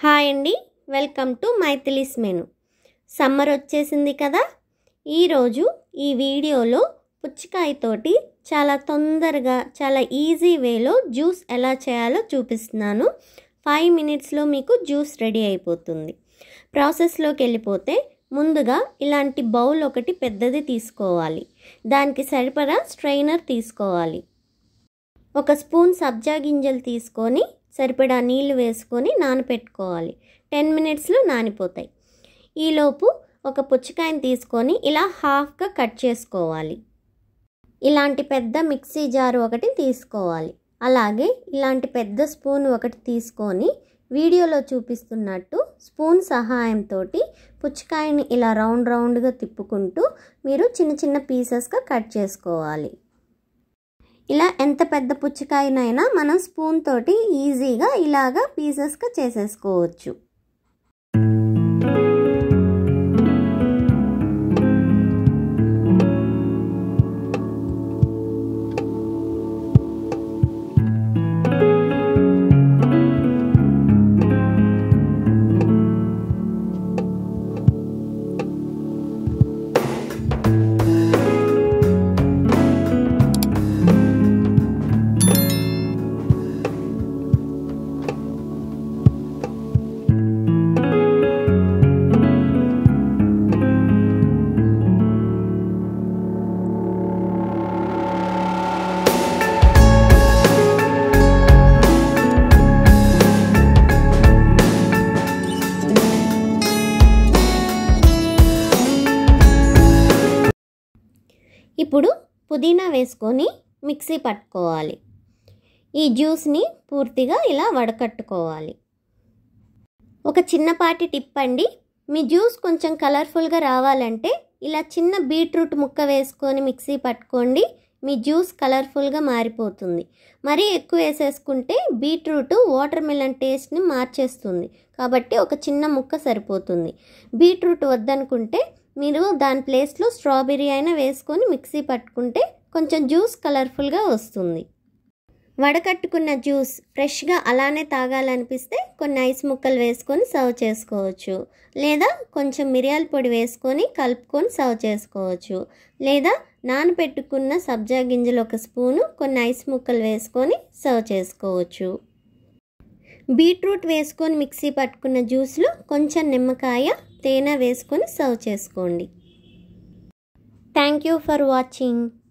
Hi అండి, welcome to Maithili's menu. Summer వచ్చేసింది కదా. ఈరోజు ఈ వీడియోలో పుచ్చకాయతోటి చాలా తొందరగా చాలా ఈజీ వేలో జ్యూస్ ఎలా చేయాలో చూపిస్తున్నాను. 5 మినిట్స్లో మీకు జ్యూస్ రెడీ అయిపోతుంది. ప్రాసెస్లోకి వెళ్ళిపోతే ముందుగా ఇలాంటి బౌల్ ఒకటి పెద్దది తీసుకోవాలి. దానికి సరిపడా స్ట్రైనర్ తీసుకోవాలి. 1 స్పూన్ సబ్జా గింజలు తీసుకొని సరిపడా నీళ్లు వేసుకొని నానపెట్టుకోవాలి. 10 మినిట్స్లో నానిపోతాయి. ఈలోపు ఒక పుచ్చకాయని తీసుకొని ఇలా హాఫ్గా కట్ చేసుకోవాలి. ఇలాంటి పెద్ద మిక్సీ జారు ఒకటి తీసుకోవాలి. అలాగే ఇలాంటి పెద్ద స్పూన్ ఒకటి తీసుకొని వీడియోలో చూపిస్తున్నట్టు స్పూన్ సహాయంతో పుచ్చకాయని ఇలా రౌండ్గా తిప్పుకుంటూ మీరు చిన్న చిన్న పీసెస్గా కట్ చేసుకోవాలి. ఇలా ఎంత పెద్ద పుచ్చకాయనైనా మనం స్పూన్ తోటి ఈజీగా ఇలాగా పీసెస్గా చేసేసుకోవచ్చు. ఇప్పుడు పుదీనా వేసుకొని మిక్సీ పట్టుకోవాలి. ఈ జ్యూస్ని పూర్తిగా ఇలా వడకట్టుకోవాలి. ఒక చిన్నపాటి టిప్ అండి, మీ జ్యూస్ కొంచెం కలర్ఫుల్గా రావాలంటే ఇలా చిన్న బీట్రూట్ ముక్క వేసుకొని మిక్సీ పట్టుకోండి. మీ జ్యూస్ కలర్ఫుల్గా మారిపోతుంది. మరీ ఎక్కువ వేసేసుకుంటే బీట్రూట్ వాటర్ మిలన్ టేస్ట్ని మార్చేస్తుంది. కాబట్టి ఒక చిన్న ముక్క సరిపోతుంది. బీట్రూట్ వద్దనుకుంటే మీరు దాని ప్లేస్లో స్ట్రాబెర్రీ అయినా వేసుకొని మిక్సీ పట్టుకుంటే కొంచెం జ్యూస్ కలర్ఫుల్గా వస్తుంది. వడకట్టుకున్న జ్యూస్ ఫ్రెష్గా అలానే తాగాలనిపిస్తే కొన్ని ఐస్ ముక్కలు వేసుకొని సర్వ్ చేసుకోవచ్చు. లేదా కొంచెం మిరియాల పొడి వేసుకొని కలుపుకొని సర్వ్ చేసుకోవచ్చు. లేదా నానబెట్టుకున్న సబ్జా గింజలు 1 స్పూను కొన్ని ఐస్ ముక్కలు వేసుకొని సర్వ్ చేసుకోవచ్చు. బీట్రూట్ వేసుకొని మిక్సీ పట్టుకున్న జ్యూస్లో కొంచెం నిమ్మకాయ, తేనె వేసుకొని సర్వ్ చేసుకోండి. Thank you for watching.